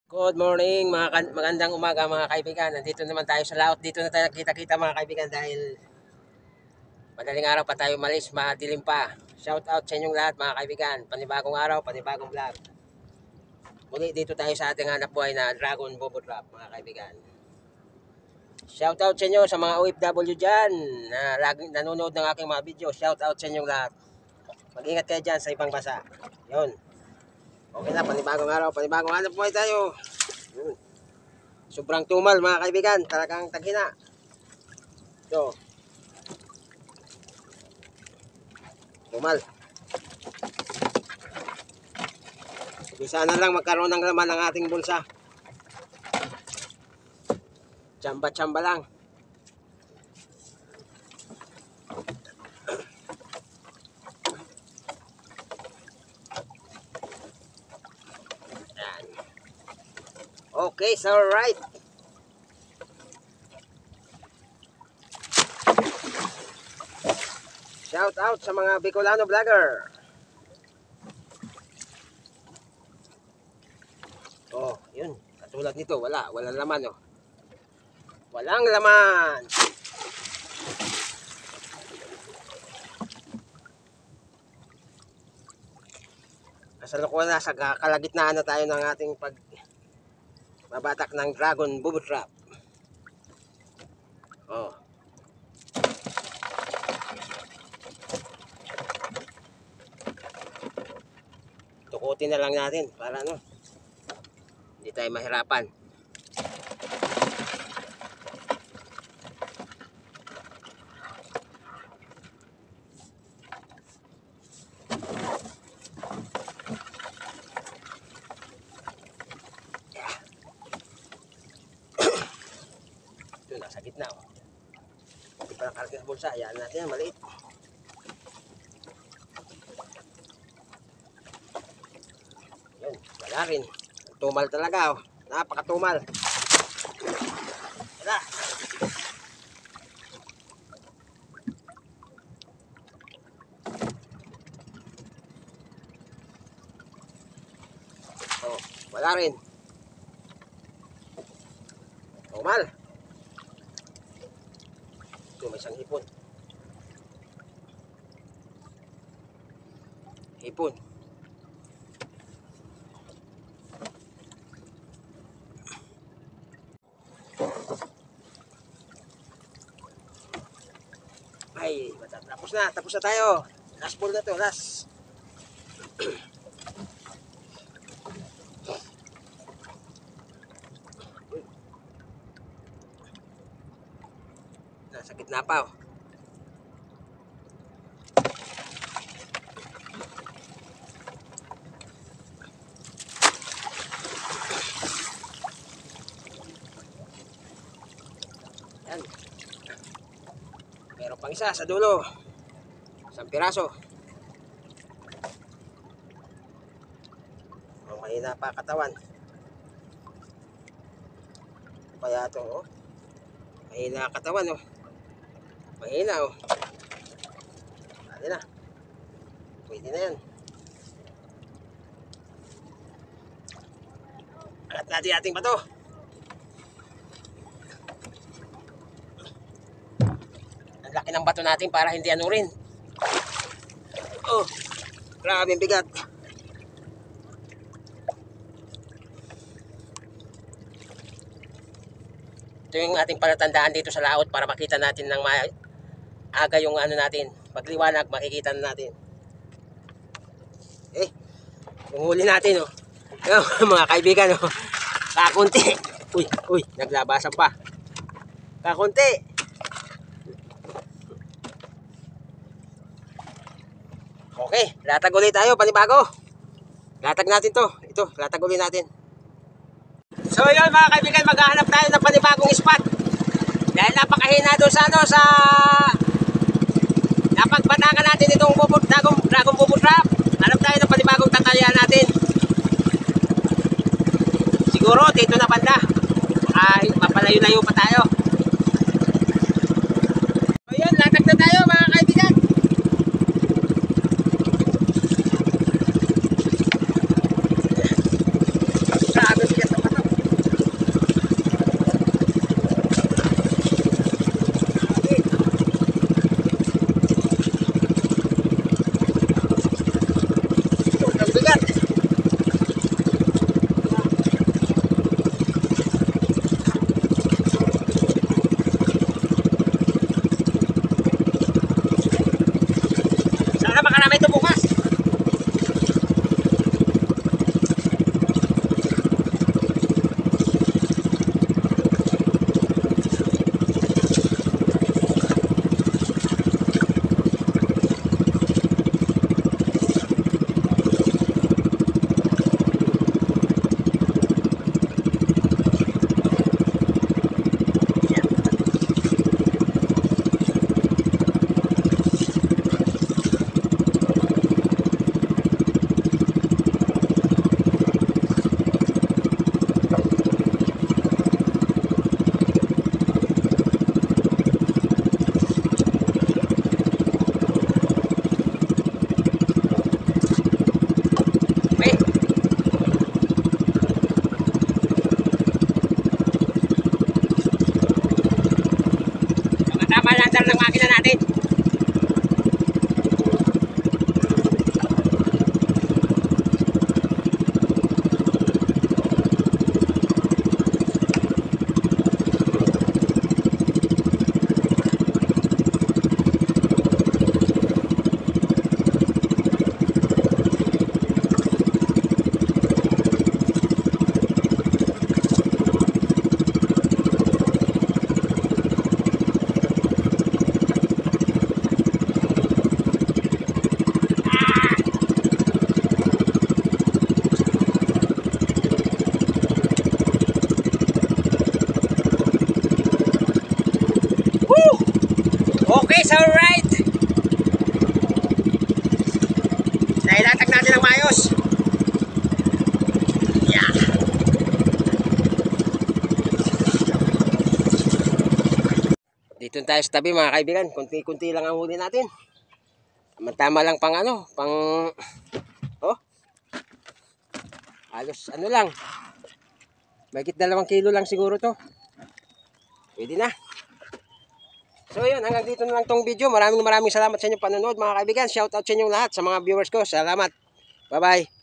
Good morning, magandang umaga mga kaibigan. Nandito naman tayo sa laot. Dito na tayo nakita-kita mga kaibigan dahil madaling araw pa tayo malis, madilim pa. Shout out sa inyong lahat mga kaibigan. Panibagong araw, panibagong vlog. Muli dito tayo sa ating hanap buhay na Dragon Bobo Trap mga kaibigan. Shout out sa inyo sa mga OFW dyan na laging nanonood ng aking mga video. Shout out sa inyong lahat. Mag-ingat kayo dyan sa ibang bansa. Yun. Okay na, panibagong araw, panibagong hanap buhay tayo. Yun. Sobrang tumal mga kaibigan, talagang taghina. So, tumal. Bisa na lang magkaroon ng laman ng ating bulsa. Tsamba-tsamba lang. Yan. Okay, so right. Shout out sa mga Bicolano vlogger. Oh, yun. Katulad nito, walang laman, oh. Walang laman. Kasalukuyan na sa kalagitnaan na tayo ng ating pagbabatak ng Dragon Bobo Trap. Oh. Tukutin na lang natin para hindi tayo mahirapan. Ito, nasa gitna, oh. Hindi pa nakalagay sa bulsa. Hayaan natin yan, maliit. Yun, wala rin. Tumal talaga, oh. Napakatumal. Wala. Oh, wala rin. Tumal. Ito, may isang hipon. Hipon. Ay, tapos na tayo. Last ball na to, last. Nasa gitna pa, oh. Yan. Meron pang isa sa dulo. Isang piraso. Oh, mahina pa katawan. Kaya ito, oh. Mahina katawan, oh. Mahina, oh. Pwede na. Pwede na yan. Alat natin ating bato. Ang laki ng bato natin para hindi anurin. Oh, grabe ang bigat. Ito yung ating palatandaan dito sa laot para makita natin ng aga yung natin. Pagliwanag, makikita na natin. Yung huli natin, oh. Yung, mga kaibigan, oh. Kakunti. Uy, naglabasan pa. Kakunti. Okay, latag ulit tayo, panibago. Latag natin to. Ito, latag ulit natin. So yun mga kaibigan, maghahanap tayo ng panibagong spot. Dahil napakahina doon sa napagbatakan natin itong Dragon Bobo Trap. Hanap tayo ng panibagong tatalian natin. Siguro dito na banda. Ay, mapalayo-layo pa tayo. So yun, latag na tayo mga kaibigan. Grabe siya sa pato. papalandar ng makina natin. Okay, so alright. Nailatag natin ang maayos. Yeah. Dito tayo sa tabi mga kaibigan. Kunti-kunti lang ang huli natin. Tama lang pang ano, pang halos ano lang. Mahigit 2 kilo lang siguro to. Pwede na. So yun, hanggang dito na lang tong video. Maraming salamat sa inyong panonood mga kaibigan. Shout out sa inyong lahat, sa mga viewers ko. Salamat. Bye bye.